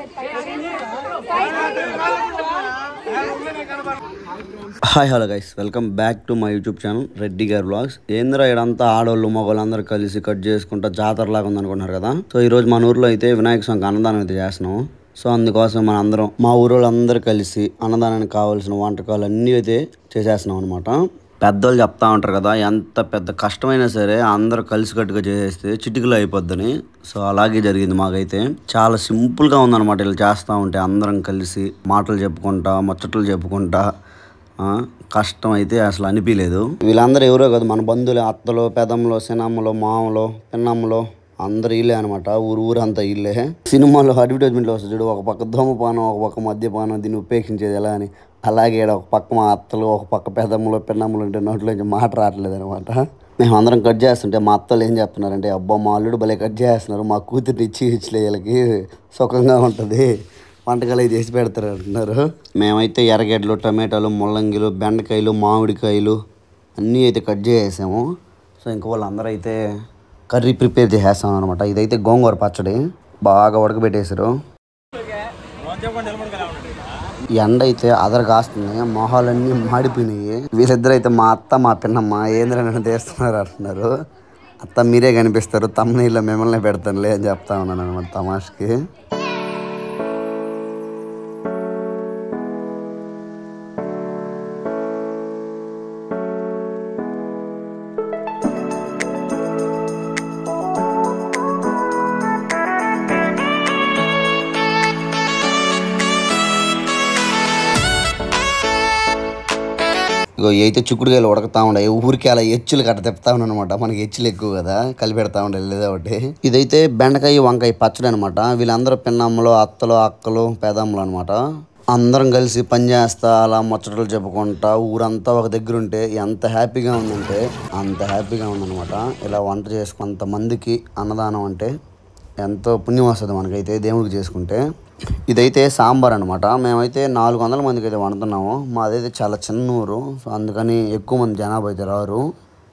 Hi hello guys, welcome back to my YouTube channel Reddy గారి vlogs. ఏంద్రా ఇడంతా ఆడోళ్ళు మగవాళ్ళు అందరూ కలిసి కట్ చేసుకుంటా జాతరలాగా ఉందనుకుంటున్నారు కదా. సో ఈరోజు మన ఊర్లో అయితే వినాయక స్వామికి అన్నదానం అయితే చేస్తున్నాం. సో అందుకోసం మన అందరం మా ఊరోళ్ళందరూ కలిసి అన్నదానానికి కావాల్సిన వంటకాలు అన్నీ అయితే చేసేస్తున్నాం అనమాట. పెద్దోళ్ళు చెప్తా ఉంటారు కదా, ఎంత పెద్ద కష్టమైనా సరే అందరూ కలిసికట్టుగా చేసేస్తే చిటికలు అయిపోద్దని. సో అలాగే జరిగింది మాకైతే. చాలా సింపుల్గా ఉందన్నమాట ఇలా చేస్తూ ఉంటే అందరం కలిసి మాటలు చెప్పుకుంటా ముచ్చట్లు చెప్పుకుంటా. కష్టం అయితే అసలు అనిపించలేదు. వీళ్ళందరూ ఎవరో కదా, మన బంధువులు, అత్తలు, పెదమ్మలు, సినమ్మలు, మామలు, పిన్నమ్మలు అందరు ఇల్లే అనమాట. ఊరంతా ఇల్లే. సినిమాలో అడ్వర్టైజ్మెంట్లో వస్తుంది చూడు, ఒక పక్క ధూమపానం ఒక పక్క మద్యపానం, దీన్ని ఉపేక్షించేది ఎలా అని. అలాగే ఒక పక్క మా అత్తలు ఒక పక్క పెదమ్మలు పిన్నమ్మలు ఉంటే నోట్లోంచి మాట రావట్లేదు అనమాట. మేము అందరం కట్ చేస్తుంటే మా అత్తలు ఏం చెప్తున్నారంటే, అబ్బా మా అల్లుడు భలే కట్ చేస్తున్నారు, మా కూతురు ఇచ్చిలే వీళ్ళకి సుఖంగా ఉంటుంది, వంటకాలు అవి చేసి పెడతారు అంటున్నారు. మేమైతే ఎర్రగడ్డలు, టమాటాలు, ముల్లంగిలు, బెండకాయలు, మామిడికాయలు అన్నీ అయితే కట్ చేసాము. సో ఇంక వాళ్ళందరూ అయితే కర్రీ ప్రిపేర్ చేసేస్తాం అనమాట. ఇదైతే గోంగూర పచ్చడి బాగా ఉడకబెట్టేశారు. ఎండ అయితే అదర కాస్తుంది, మొహాలన్నీ మాడిపోయినాయి. వీళ్ళిద్దరు అయితే మా అత్త మా పిన్నమ్మ ఏంద్ర నన్ను తీస్తున్నారు అంటున్నారు. అత్త మీరే కనిపిస్తారు, తమ్మునీళ్ళ మిమ్మల్ని పెడతానులే అని చెప్తా ఉన్నాను అనమాట తమాష్కి. ఇగో అయితే చిక్కుడుకాయలు ఉడకతా ఉండే, ఊరికి అలా ఎచ్చులు కట్ట తిప్పుతా ఉన్నాను అనమాట. మనకి ఎచ్చులు ఎక్కువ కదా, కలిపెడతా ఉండే లేదా ఒకటి. ఇదైతే బెండకాయ వంకాయ పచ్చడి అనమాట. వీళ్ళందరూ పిన్నమ్మలు, అత్తలు, అక్కలు, పెదమ్మలు అనమాట. అందరం కలిసి పని చేస్తా అలా ముచ్చటలు చెప్పుకుంటా ఊరంతా ఒక దగ్గర ఉంటే ఎంత హ్యాపీగా ఉందంటే అంత హ్యాపీగా ఉందనమాట. ఇలా వంట చేసుకు కొంతమందికి అన్నదానం అంటే ఎంతో పుణ్యం వస్తుంది మనకైతే దేవుడికి చేసుకుంటే. ఇదైతే సాంబార్ అనమాట. మేమైతే 400 మందికి అయితే వండుతున్నాము. మాదైతే చాలా చిన్న ఊరు, సో అందుకని ఎక్కువ మంది జనాభా అయితే రారు.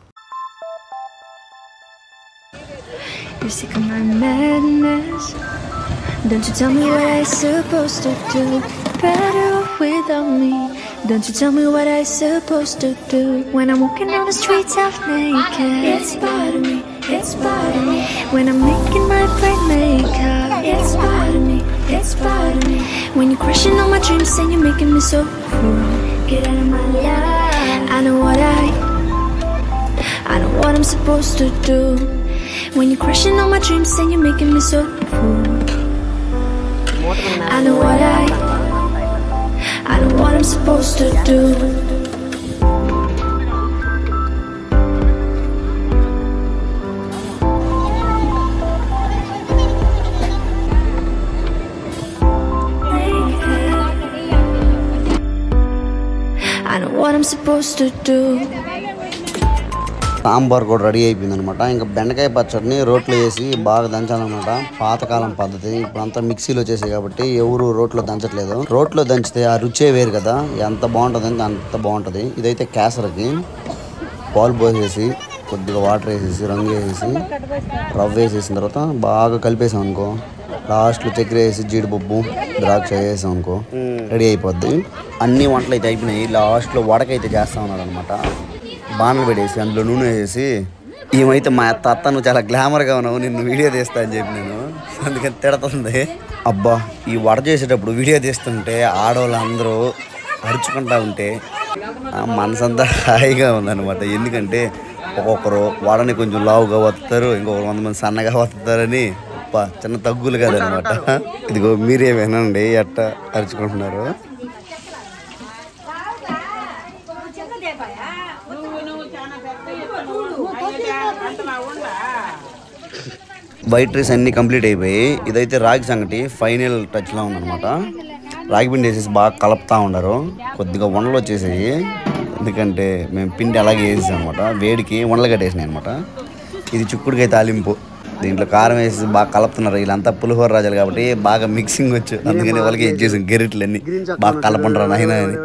Don't you tell me what I supposed to do better without me. Don't you tell me what I supposed to do when I'm walking down the streets half naked. It's part of me, it's part of me. When I'm making my bright makeup. It's part of me, it's part of me. When you're crushing all my dreams and you're making me so cruel. Get out of my life. I know what I'm supposed to do. When you're crushing all my dreams and you're making me so cruel. I know what I'm supposed to do. I know what I'm supposed to do. Sambar కూడా ready అయిపోయింది అనమాట. ఇంకా బెండకాయ పచ్చడిని రోట్లో వేసి బాగా దంచాలన్నమాట. పాతకాలం పద్ధతి. ఇప్పుడంతా మిక్సీలో చేసే కాబట్టి ఎవరు రోట్లో దంచట్లేదు. రోట్లో దంచితే ఆ రుచే వేరు కదా, ఎంత బాగుంటుంది అంటే అంత బాగుంటుంది. ఇదైతే కేసరకి పాలు పోసేసి కొద్దిగా వాటర్ వేసేసి రంగు వేసేసి రవ్వ వేసేసిన తర్వాత బాగా కలిపేసాం అనుకో, లాస్ట్లో చక్కెర వేసి జీడిపప్పు ద్రాక్ష వేసాం అనుకో రెడీ అయిపోద్ది. అన్ని వంటలు అయితే అయిపోయినాయి. లాస్ట్లో వడకైతే చేస్తా ఉన్నాడు అనమాట. బాణలు పెట్టేసి అందులో నూనె వేసేసి, ఏమైతే మా అత్త నువ్వు చాలా గ్లామర్గా ఉన్నావు, నిన్ను వీడియో తీస్తా అని చెప్పి నేను అందుకని తిడుతుంది. అబ్బా ఈ వడ చేసేటప్పుడు వీడియో తీస్తుంటే ఆడవాళ్ళందరూ అరుచుకుంటా ఉంటే మనసంతా హాయిగా ఉందన్నమాట. ఎందుకంటే ఒక్కొక్కరు వడని కొంచెం లావుగా వస్తారు, ఇంకొకరు 100 మంది సన్నగా వస్తారని చిన్న తగ్గులు కాదనమాట. ఇదిగో మీరే వినండి ఎట్ట అరుచుకుంటున్నారు. వైట్ రైస్ అన్నీ కంప్లీట్ అయిపోయి ఇదైతే రాగి సంగటి ఫైనల్ టచ్లో ఉందన్నమాట. రాగి పిండి వేసేసి బాగా కలుపుతూ ఉన్నారు. కొద్దిగా వండలు వచ్చేసాయి, ఎందుకంటే మేము పిండి అలాగే వేసేసాం అనమాట. వేడికి వండలు కట్టేసినాయి అనమాట. ఇది చిక్కుడుకాయ తాలింపు, దీంట్లో కారం వేసి బాగా కలుపుతున్నారు. వీళ్ళంతా పులిహోర రాజాలు కాబట్టి బాగా మిక్సింగ్ వచ్చు, అందుకని వాళ్ళకి ఇచ్చేసాం గెరిట్లన్నీ బాగా కలపంటారు నాయన అని.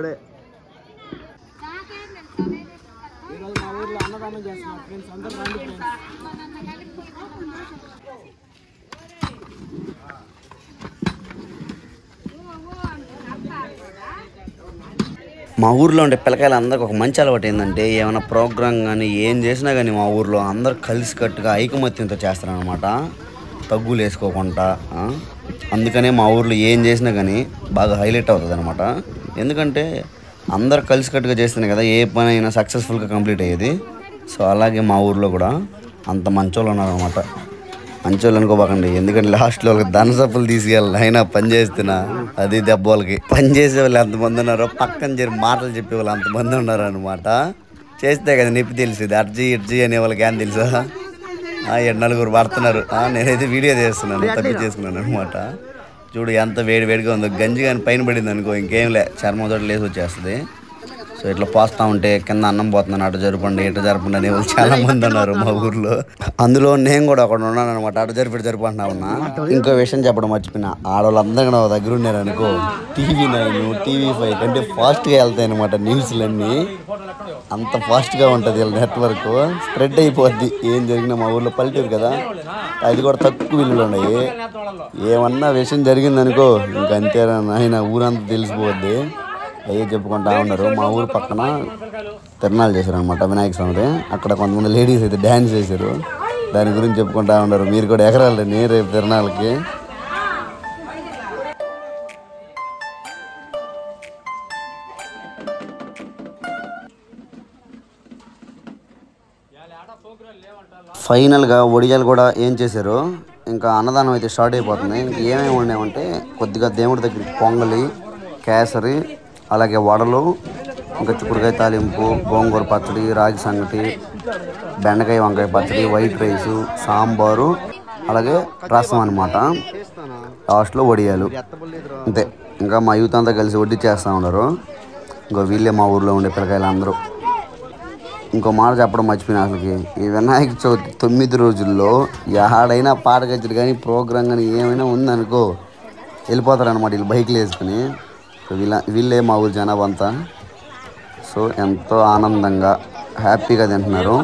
మా ఊర్లో ఉండే పిల్లకాయలు అందరికి ఒక మంచి అలవాటు ఏంటంటే ఏమైనా ప్రోగ్రామ్ కానీ ఏం చేసినా కానీ మా ఊర్లో అందరు కలిసికట్టుగా ఐకమత్యంతో చేస్తారనమాట, తగ్గులు వేసుకోకుండా. అందుకనే మా ఊర్లో ఏం చేసినా కానీ బాగా హైలైట్ అవుతుంది అనమాట. ఎందుకంటే అందరు కలిసికట్టుగా చేస్తేనే కదా ఏ పని అయినా సక్సెస్ఫుల్గా కంప్లీట్ అయ్యేది. సో అలాగే మా ఊర్లో కూడా అంత మంచోళ్ళు ఉన్నారనమాట. మంచోళ్ళు అనుకోబాకండి, ఎందుకంటే లాస్ట్లో వాళ్ళకి ధనసప్పులు తీసుకెళ్ళాలి. అయినా పని చేస్తున్నా అది దెబ్బ వాళ్ళకి. పని చేసే వాళ్ళు ఎంతమంది ఉన్నారో పక్కన చేరి మాటలు చెప్పే వాళ్ళు అంతమంది ఉన్నారు అనమాట. చేస్తే కదా నొప్పి తెలిసేది. అర్జీ ఇడ్జీ అనే వాళ్ళకి ఏం తెలుసా, 7 పడుతున్నారు. నేనైతే వీడియో చేస్తున్నాను, తప్పించేసుకున్నాను అనమాట. చూడు ఎంత వేడిగా ఉందో. గంజి కానీ పైన పడింది అనుకో ఇంకేం లే, చర్మం తోటి లేసి వచ్చేస్తుంది. సో ఇట్లా పోస్తూ ఉంటే కింద అన్నం పోతున్నాను, అటు జరపండి ఇటు జరపండి అనే వాళ్ళు చాలా మంది ఉన్నారు మా ఊర్లో. అందులో నేను కూడా అక్కడ ఉన్నాను అనమాట. అటు జరుపుకుంటా ఉన్నా. ఇంకో విషయం చెప్పడం మర్చిపోయినా, ఆడవాళ్ళందరూ నా దగ్గర ఉన్నారు అనుకో, TV9 TV5 కంటే ఫాస్ట్గా వెళ్తాయి అనమాట న్యూస్లన్నీ. అంత ఫాస్ట్గా ఉంటుంది వీళ్ళ నెట్వర్క్, స్ప్రెడ్ అయిపోద్ది. ఏం జరిగినా మా ఊర్లో పల్లెటూరు కదా, అది కూడా తక్కువ విలువలు ఉన్నాయి. ఏమన్నా విషయం జరిగిందనుకో ఇంకంతేనా నాయన, ఊరంతా తెలిసిపోద్ది. అయ్యే చెప్పుకుంటా ఉన్నారు. మా ఊరు పక్కన తిరణాలు చేశారు అనమాట, వినాయక స్వామి. అక్కడ కొంతమంది లేడీస్ అయితే డ్యాన్స్ చేశారు. దాని గురించి చెప్పుకుంటా ఉన్నారు. మీరు కూడా ఎగరాలండి రేపు తిరణాలకి. ఫైనల్గా ఒడియాలు కూడా ఏం చేశారు, ఇంకా అన్నదానం అయితే స్టార్ట్ అయిపోతుంది. ఇంక ఏమేమి ఉండేవంటే కొద్దిగా దేవుడి దగ్గరికి పొంగలి, కేసరి, అలాగే వడలు, ఇంకా చిక్కుడుకాయ తాలింపు, గోంగూర పచ్చడి, రాగి సంగటి, బెండకాయ వంకాయ పచ్చడి, వైట్ రైసు, సాంబారు, అలాగే రసం అనమాట. లాస్ట్లో వడియాలు. అంతే. ఇంకా మా యూత్ అంతా కలిసి వడ్డీ చేస్తూ ఉన్నారు. ఇంకో వీళ్ళే మా ఊర్లో ఉండే పిల్లకాయలు అందరూ. ఇంకో మాట చెప్పడం మర్చిపోయినా, అసలుకి ఈ వినాయక చవితి 9 రోజుల్లో ఎక్కడైనా పాట కచ్చేది కానీ ప్రోగ్రామ్ కానీ ఏమైనా ఉందనుకో వెళ్ళిపోతారనమాట వీళ్ళు బైక్లు వేసుకుని. సో వీళ్ళే మా ఊరు జనాభా అంతా. సో ఎంతో ఆనందంగా హ్యాపీగా తింటున్నారు.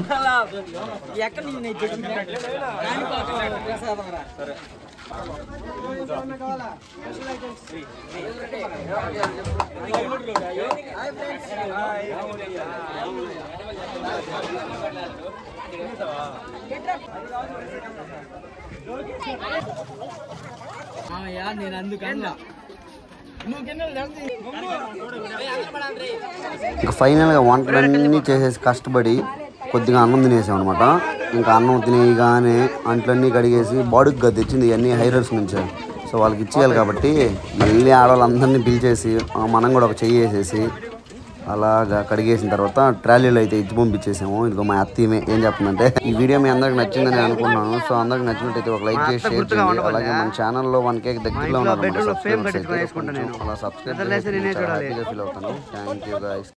నేను అందుకన్నా ఇంకా ఫైనల్గా వంటలన్నీ చేసేసి కష్టపడి కొద్దిగా అన్నం తినేసాం అనమాట. ఇంకా అన్నం తినేయగానే అంట్లన్నీ కడిగేసి బాడుగ్గా తెచ్చింది ఇవన్నీ హైరర్స్ నుంచే. సో వాళ్ళకి ఇచ్చేయాలి కాబట్టి మళ్ళీ ఆడవాళ్ళందరినీ పిలిచేసి మనం కూడా ఒక చెయ్యి వేసేసి అలాగా కడిగేసిన తర్వాత ట్రాలీలో అయితే ఇచ్చి పంపించేసాము. ఇదిగో మా అత్తీమే ఏం చెప్తుందంటే, ఈ వీడియో మీ అందరికి నచ్చిందని అనుకున్నాను. సో అందరికి నచ్చినట్టయితే ఒక లైక్ చేసి షేర్ చేయండి. అలాగే మన ఛానల్లో 1K దగ్గరలో ఉన్నారు. అలా సబ్స్క్రైబ్ ఫీల్ అవుతాను. Thank you guys.